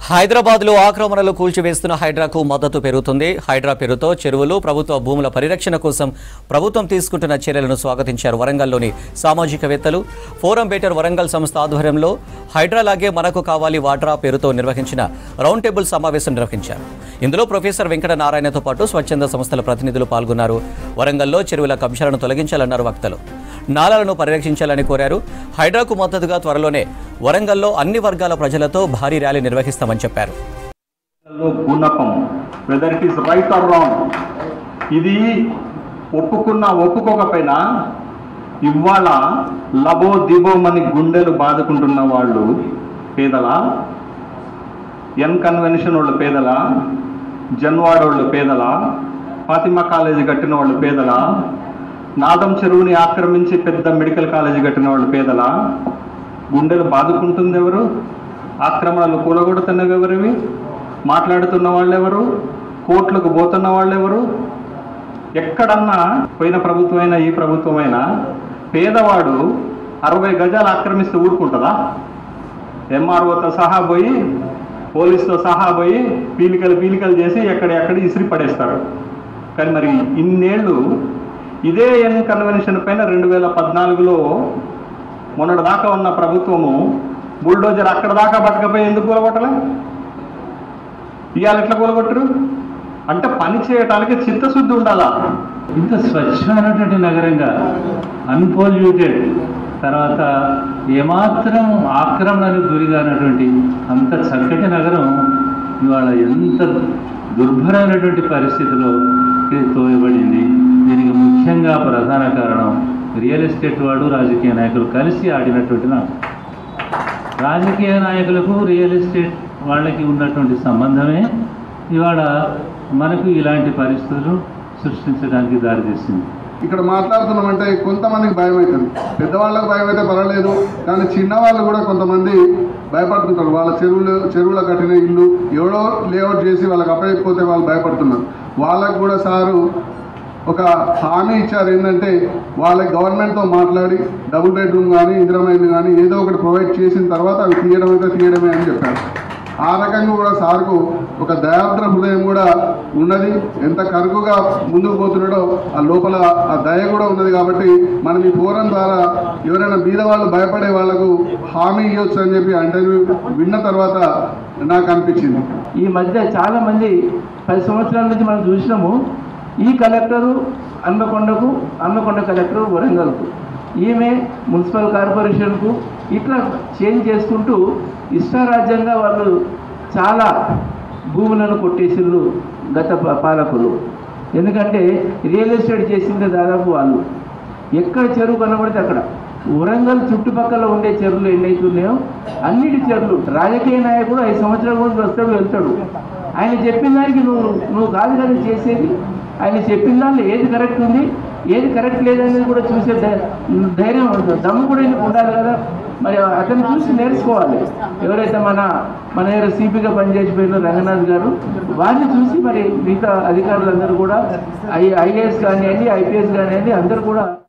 హైదరాబాద్లో ఆక్రమణలు కూల్చివేస్తున్న హైడ్రాకు మద్దతు పెరుగుతుంది. హైడ్రా పేరుతో చెరువులు, ప్రభుత్వ భూముల పరిరక్షణ కోసం ప్రభుత్వం తీసుకుంటున్న చర్యలను స్వాగతించారు వరంగల్లోని సామాజికవేత్తలు. ఫోరం బెటర్ వరంగల్ సంస్థ ఆధ్వర్యంలో హైడ్రా లాగే మనకు కావాలి వాడ్రా పేరుతో నిర్వహించిన రౌండ్ టేబుల్ సమావేశం నిర్వహించారు. ఇందులో ప్రొఫెసర్ వెంకట నారాయణతో పాటు స్వచ్ఛంద సంస్థల ప్రతినిధులు పాల్గొన్నారు. వరంగల్లో చెరువుల కబ్జాలను తొలగించాలన్నారు వక్తలు. నాలాలను పరిరక్షించాలని కోరారు. హైడ్రాకు మద్దతుగా త్వరలోనే వరంగల్లో అన్ని వర్గాల ప్రజలతో భారీ ర్యాలీ నిర్వహిస్తామని చెప్పారు. ఇది ఒప్పుకోకపోయినా ఇవాళ లబో దిబోమని గుండెలు బాదుకుంటున్న వాళ్ళు పేదల, ఎన్ కన్వెన్షన్ వాళ్ళు పేదల, జన్వాడ వాళ్ళు పేదల, ఫాతిమా కాలేజీ కట్టిన వాళ్ళు పేదల, నాదం చెరువుని ఆక్రమించి పెద్ద మెడికల్ కాలేజీ కట్టిన వాళ్ళు పేదల, గుండెలు బాదుకుంటుంది ఎవరు? ఆక్రమణలు కూలగొడుతున్నవి ఎవరివి? మాట్లాడుతున్న వాళ్ళెవరు? కోట్లకు పోతున్న వాళ్ళెవరు? ఎక్కడన్నా పోయిన ప్రభుత్వమైనా ఈ ప్రభుత్వమైనా పేదవాడు 60 గజాలు ఆక్రమిస్తే ఊరుకుంటుందా? ఎంఆర్ఓతో సహా పోయి, పోలీసుతో సహా పోయి పీలికలు చేసి ఎక్కడ ఇసిరి పడేస్తారు. కానీ మరి ఇన్నేళ్ళు ఇదే ఎన్ కన్వెన్షన్ పైన 2014లో మొన్నటి దాకా ఉన్న ప్రభుత్వము బుల్డోజర్ అక్కడ దాకా పట్టకపోయి ఎందుకు కూలగొట్టలే? ఇవాళ ఎట్లా కూలగొట్టరు? అంటే పని చేయటానికి చిత్తశుద్ధి ఉండాలా? ఇంత స్వచ్ఛమైనటువంటి నగరంగా, అన్పొల్యూటెడ్, తర్వాత ఏమాత్రం ఆక్రమణకు గురిగానటువంటి అంత చక్కటి నగరం ఇవాళ ఎంత దుర్భరమైనటువంటి పరిస్థితిలో ఇది తోయబడింది. దీనికి ముఖ్యంగా ప్రధాన కారణం రియల్ ఎస్టేట్ వాడు, రాజకీయ నాయకులు కలిసి ఆడినటువంటి రాజకీయ నాయకులకు రియల్ ఎస్టేట్ వాళ్ళకి ఉన్నటువంటి సంబంధమే ఇవాళ మనకు ఇలాంటి పరిస్థితులు సృష్టించడానికి దారితీసింది. ఇక్కడ మాట్లాడుతున్నామంటే కొంతమందికి భయం అవుతుంది. పెద్దవాళ్ళకి భయం అయితే పర్వాలేదు, కానీ చిన్నవాళ్ళు కూడా కొంతమంది భయపడుతుంటారు. వాళ్ళ చెరువుల కట్టిన ఇల్లు ఎవడో లేఅవుట్ చేసి వాళ్ళకి అప్పయిపోతే వాళ్ళు భయపడుతున్నారు. వాళ్ళకు కూడా సారు ఒక హామీ ఇచ్చారు. ఏంటంటే వాళ్ళకి గవర్నమెంట్తో మాట్లాడి డబుల్ బెడ్రూమ్ కానీ ఇందిరమ్మ ఇల్లు కానీ ఏదో ఒకటి ప్రొవైడ్ చేసిన తర్వాత అవి తీయడమే అని చెప్పారు. ఆ రకంగా కూడా సార్కు ఒక దయాద్ర హృదయం కూడా ఉన్నది. ఎంత కరుకుగా ముందుకు పోతున్నాడో ఆ లోపల ఆ దయ కూడా ఉన్నది. కాబట్టి మనం ఈ ఫోరం ద్వారా ఎవరైనా బీద వాళ్ళు భయపడే వాళ్లకు హామీ ఇవ్వచ్చు అని చెప్పి ఇంటర్వ్యూ విన్న తర్వాత నాకు అనిపించింది. ఈ మధ్య చాలామంది 10 సంవత్సరాల నుంచి మనం చూసినాము. ఈ కలెక్టరు హన్మకొండ కలెక్టరు వరంగల్కు, ఈమె మున్సిపల్ కార్పొరేషన్కు, ఇట్లా చేంజ్ చేసుకుంటూ ఇష్టారాజ్యంగా వాళ్ళు చాలా భూములను కొట్టేసిళ్ళు గత పాలకులు. ఎందుకంటే రియల్ ఎస్టేట్ చేసిందే దాదాపు వాళ్ళు. ఎక్కడ చెరువు కనబడితే అక్కడ వరంగల్ చుట్టుపక్కల ఉండే చెరువులు ఎన్నైతున్నాయో అన్నిటి చెరువులు రాజకీయ నాయకుడు 5 సంవత్సరాల ముందు వస్తాడు, వెళ్తాడు. ఆయన చెప్పిన దానికి నువ్వు కాదు కదా చేసేది. ఆయన చెప్పిన దానిలో ఏది కరెక్ట్ ఉంది, ఏది కరెక్ట్ లేదనేది కూడా చూసే ధైర్యం దమ్ము కూడా ఉండాలి కదా. మరి అతను చూసి నేర్చుకోవాలి. ఎవరైతే మన దగ్గర సిపిగా పనిచేసిపోయిన రంగనాథ్ గారు, వారిని చూసి మరి మిగతా అధికారులందరూ కూడా ఐఏఎస్ కానివ్వండి, ఐపీఎస్ కానివ్వండి, అందరూ కూడా